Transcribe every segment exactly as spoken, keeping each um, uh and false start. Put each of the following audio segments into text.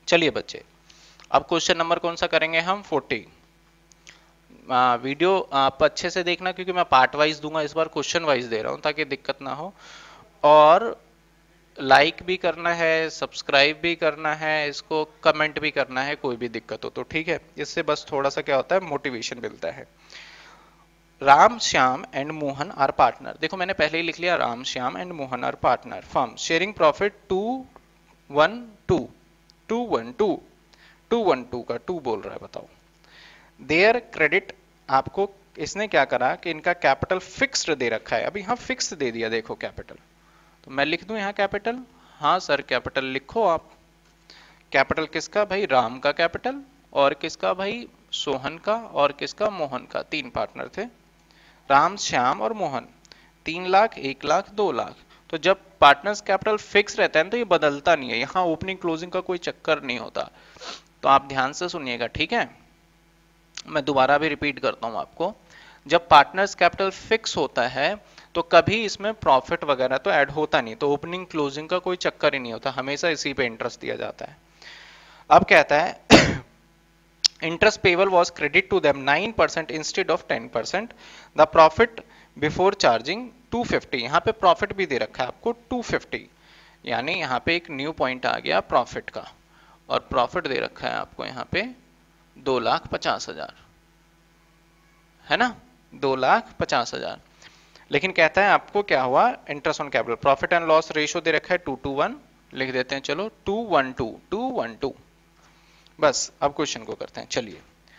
चलिए बच्चे, अब क्वेश्चन नंबर कौन सा करेंगे हम? फोर्टी। आ, वीडियो आप अच्छे से देखना क्योंकि मैं पार्ट वाइज दूंगा, इस बार क्वेश्चन वाइज दे रहा हूं ताकि दिक्कत ना हो। और लाइक भी करना है, सब्सक्राइब भी करना है, इसको कमेंट भी करना है, कोई भी दिक्कत हो तो ठीक है। इससे बस थोड़ा सा क्या होता है, मोटिवेशन मिलता है। Ram Shyam and Mohan are partner. देखो मैंने पहले ही लिख लिया, Ram Shyam and Mohan are partner, firm sharing profit two one two, two one two, two one two का टू बोल रहा है, बताओ। देयर क्रेडिट, आपको इसने क्या करा कि इनका कैपिटल फिक्स्ड दे रखा है, अभी यहाँ फिक्स दे दिया, देखो कैपिटल। तो मैं लिख दूं यहाँ कैपिटल? हाँ सर कैपिटल लिखो आप। कैपिटल किसका भाई? राम का कैपिटल, और किसका भाई? सोहन का, और किसका? मोहन का। तीन पार्टनर थे, राम श्याम और मोहन। तीन लाख, एक लाख, दो लाख। तो जब पार्टनर्स कैपिटल फिक्स रहता है ना तो ये बदलता नहीं है, यहाँ ओपनिंग क्लोजिंग का कोई चक्कर नहीं होता। तो आप ध्यान से सुनिएगा, ठीक है। मैं दोबारा भी रिपीट करता हूं आपको। जब पार्टनर्स कैपिटल फिक्स होता है तो कभी इसमें प्रॉफिट वगैरह तो ऐड होता नहीं, तो ओपनिंग क्लोजिंग का कोई चक्कर ही नहीं होता, हमेशा इसी पे इंटरेस्ट दिया जाता है। अब कहता है interest payable was credit to them nine percent instead of ten percent, the profit before charging two fifty. यहाँ पे प्रॉफिट भी दे रखा है आपको टू फिफ्टी, यानी यहाँ पे एक न्यू पॉइंट आ गया प्रॉफिट का। और प्रॉफिट दे रखा है आपको यहाँ पे दो लाख पचास हजार, है ना, दो लाख पचास हजार। लेकिन कहता है आपको क्या हुआ, interest on capital, profit and loss ratio दे रखा है टू टू वन, लिख देते हैं चलो two one two, two one two. बस अब क्वेश्चन को करते हैं, चलिए।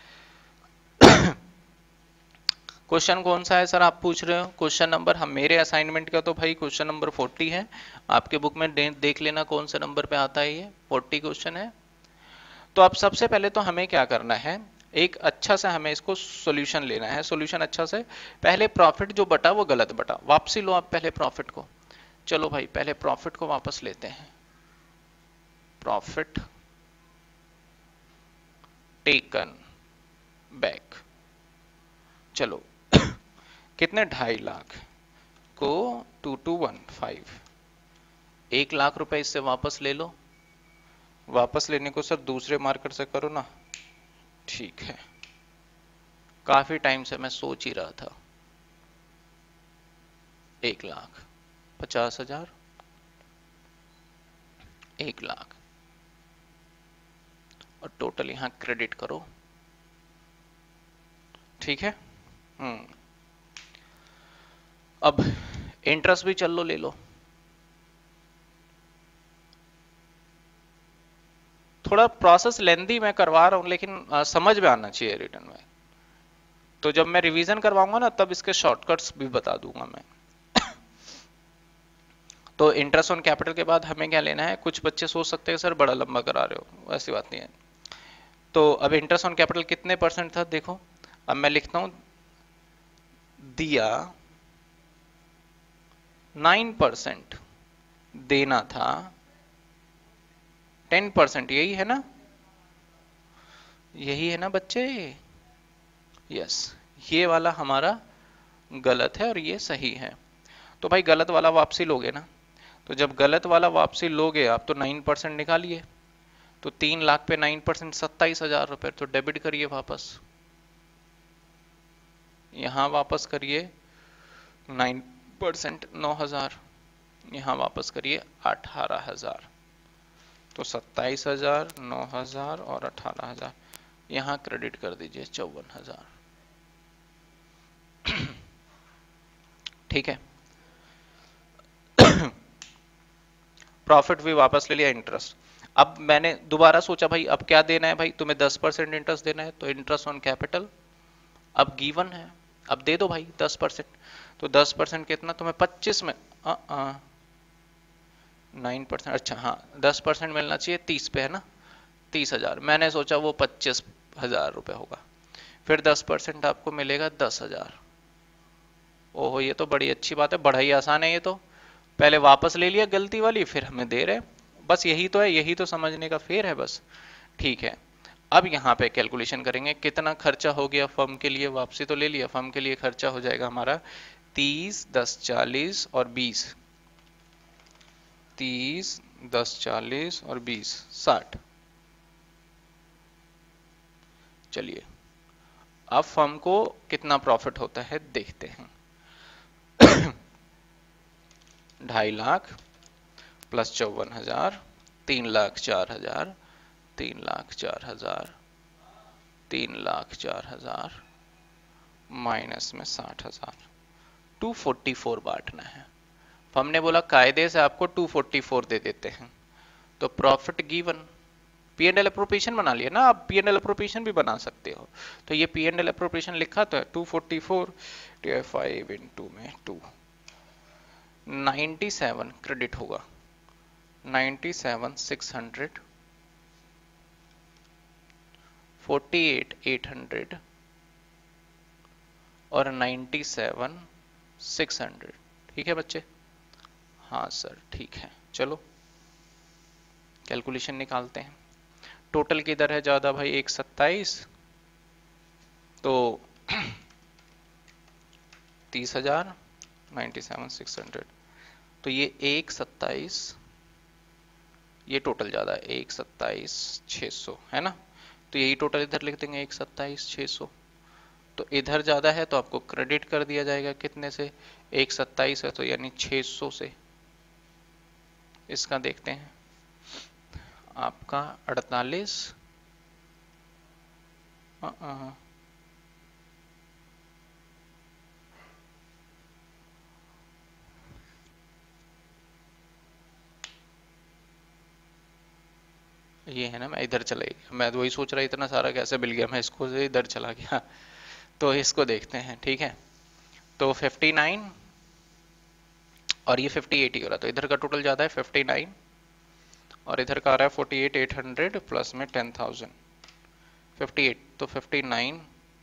क्वेश्चन कौन सा है सर आप पूछ रहे हो? क्वेश्चन नंबर, हम मेरे असाइनमेंट का तो भाई क्वेश्चन नंबर फोर्टी है, आपके बुक में दे, देख लेना कौन से नंबर पे आता है, ये फोर्टी क्वेश्चन है। तो अब सबसे पहले तो हमें क्या करना है, एक अच्छा सा हमें इसको सॉल्यूशन लेना है। सॉल्यूशन अच्छा से, पहले प्रॉफिट जो बटा वो गलत बटा, वापसी लो आप पहले प्रॉफिट को। चलो भाई पहले प्रॉफिट को वापस लेते हैं। प्रॉफिट टेकन बैक, चलो कितने, ढाई लाख को टू टू वन फाइव, एक लाख रुपए इससे वापस ले लो। वापस लेने को सर दूसरे मार्कर से करो ना, ठीक है। काफी टाइम से मैं सोच ही रहा था। एक लाख पचास हजार, एक लाख, और टोटल यहां क्रेडिट करो, ठीक है। हम्म अब इंटरेस्ट भी चल लो, ले लो। थोड़ा प्रोसेस लेंदी मैं करवा रहा हूं, लेकिन आ, समझ में आना चाहिए रिटर्न में। तो जब मैं रिवीजन करवाऊंगा ना तब इसके शॉर्टकट्स भी बता दूंगा मैं। तो इंटरेस्ट ऑन कैपिटल के बाद हमें क्या लेना है? कुछ बच्चे सोच सकते हैं सर बड़ा लंबा करा रहे हो, ऐसी बात नहीं है। तो अब इंटरेस्ट ऑन कैपिटल कितने परसेंट था देखो, अब मैं लिखता हूं, दिया नाइन परसेंट, देना था टेन परसेंट, यही है ना, यही है ना बच्चे? यस, ये वाला हमारा गलत है और ये सही है। तो भाई गलत वाला वापसी लोगे ना, तो जब गलत वाला वापसी लोगे आप तो नाइन परसेंट निकालिए, तो तीन लाख पे नाइन परसेंट सत्ताईस हजार रुपए, तो डेबिट करिए वापस, यहां वापस करिए नाइन परसेंट नौ हजार, यहां वापस करिए अठारह हजार, तो सत्ताईस हजार, नौ हजार और अठारह हजार, यहां क्रेडिट कर दीजिए चौवन हजार, ठीक है। प्रॉफिट भी वापस ले लिया, इंटरेस्ट। अब मैंने दोबारा सोचा भाई अब क्या देना है, भाई तुम्हें दस परसेंट इंटरेस्ट देना है, तो इंटरेस्ट ऑन कैपिटल अब गिवन है, अब दे दो भाई दस परसेंट। तो दस परसेंट कितना तुम्हें? पच्चीस में नाइन परसेंट, अच्छा हाँ दस परसेंट मिलना चाहिए तीस पे, है ना, तीस हजार। मैंने सोचा वो पच्चीस हजार रुपए होगा, फिर दस परसेंट आपको मिलेगा दस हजार। ओहो ये तो बड़ी अच्छी बात है, बढ़ाई आसान है ये तो। पहले वापस ले लिया गलती वाली, फिर हमें दे रहे, बस यही तो है, यही तो समझने का फेर है बस, ठीक है। अब यहाँ पे कैलकुलेशन करेंगे कितना खर्चा हो गया फर्म के लिए, वापसी तो ले लिया, फर्म के लिए खर्चा हो जाएगा हमारा तीस, दस, चालीस और बीस, तीस, दस, चालीस और बीस, साठ, चलिए अब फर्म को कितना प्रॉफिट होता है देखते हैं। ढाई लाख प्लस चौवन हजार, तीन लाख चार हजार, तीन लाख चार हजार, तीन लाख चार हजार, माइनस में साठ हजार, टू फोर्टी फोर बांटना है। हमने बोला कायदे से आपको टू फोर्टी फोर दे देते हैं, तो profit given, P and L appropriation बना लिया ना, आप पी एंड एल अप्रोप्रिएशन भी बना सकते हो। तो ये पी एंड एल अप्रोप्रिएशन लिखा तो है two forty four five into में टू, नाइन्टी सेवन क्रेडिट होगा, ninety seven six hundred, forty eight eight hundred और नाइन्टी सेवन सिक्स हंड्रेड। ठीक है बच्चे? हाँ सर ठीक है। चलो कैलकुलेशन निकालते हैं। टोटल किधर है ज्यादा भाई? एक सत्ताईस, तो तीस हजार, नाइन्टी सेवन सिक्स हंड्रेड, तो ये एक सत्ताईस, ये टोटल ज्यादा है एक सत्ताईस छह सौ है ना, तो यही टोटल इधर लिख देंगे एक सत्ताईस छह सौ। तो इधर ज्यादा है तो आपको क्रेडिट कर दिया जाएगा कितने से? एक सत्ताईस है तो यानी छह सौ से। इसका देखते हैं आपका अड़तालीस, ये है ना, मैं इधर चला गया, मैं तो वही सोच रहा इतना सारा कैसे मिल गया, मैं इसको से इधर चला गया। तो इसको देखते हैं। ठीक है, तो फिफ्टी नाइन और ये फिफ्टी एट ही हो रहा, तो इधर का टोटल ज्यादा है फिफ्टी नाइन और इधर का आ रहा है forty eight eight hundred plus में टेन थाउजेंड, फिफ्टी एट, तो फिफ्टी नाइन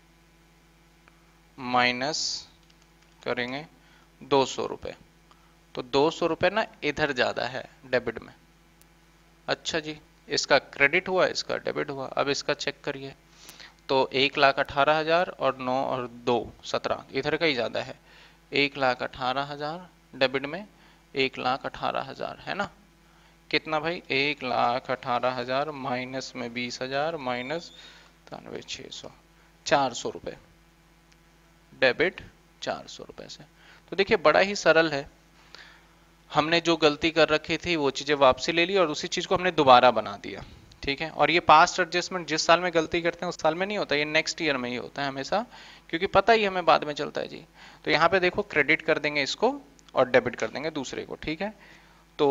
माइनस करेंगे दो सौ रुपये, तो दो सौ रुपये ना इधर ज्यादा है डेबिट में। अच्छा जी, इसका क्रेडिट हुआ, इसका डेबिट हुआ। अब इसका चेक करिए, तो एक लाख अठारह हजार और नौ और दो सत्रह, इधर का ही ज्यादा है। एक लाख अठारह हजार डेबिट में, एक लाख अठारह हजार है ना, कितना भाई? एक लाख अठारह हजार माइनस में बीस हजार माइनस तिरानवे छह सौ, चार सौ रुपये डेबिट, चार सौ रुपये से। तो देखिए बड़ा ही सरल है, हमने जो गलती कर रखी थी वो चीजें वापसी ले ली और उसी चीज को हमने दोबारा बना दिया। ठीक है, और ये पास्ट एडजस्टमेंट जिस साल में गलती करते हैं उस साल में नहीं होता, ये नेक्स्ट ईयर में ही होता है हमेशा, क्योंकि पता ही हमें बाद में चलता है जी। तो यहाँ पे देखो क्रेडिट कर देंगे इसको और डेबिट कर देंगे दूसरे को। ठीक है, तो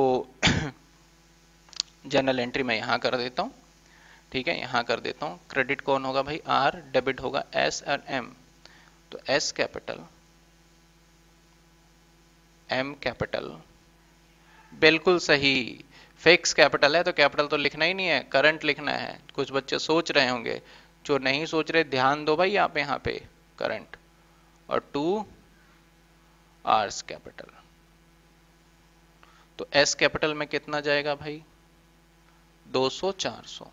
जनरल एंट्री में यहाँ कर देता हूँ। ठीक है, यहाँ कर देता हूँ। क्रेडिट कौन होगा भाई? आर, डेबिट होगा एस और एम, तो एस कैपिटल, एम कैपिटल, बिल्कुल सही। फिक्स कैपिटल है तो कैपिटल तो लिखना ही नहीं है, करंट लिखना है। कुछ बच्चे सोच रहे होंगे, जो नहीं सोच रहे ध्यान दो भाई आप यहाँ पे, करंट और टू आर्स कैपिटल। तो एस कैपिटल में कितना जाएगा भाई? दो सौ, चार सौ,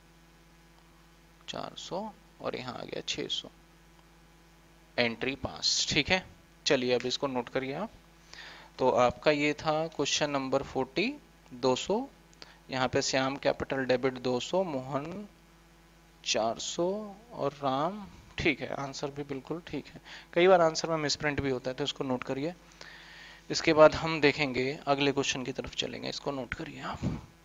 चार सौ और यहाँ आ गया छह सौ, एंट्री पास। ठीक है, चलिए अब इसको नोट करिए आप। तो आपका ये था क्वेश्चन नंबर फोर्टी, दो सौ, यहाँ पे श्याम कैपिटल डेबिट दो सौ, मोहन चार सौ और राम। ठीक है, आंसर भी बिल्कुल ठीक है। कई बार आंसर में मिसप्रिंट भी होता है तो इसको नोट करिए। इसके बाद हम देखेंगे, अगले क्वेश्चन की तरफ चलेंगे, इसको नोट करिए आप।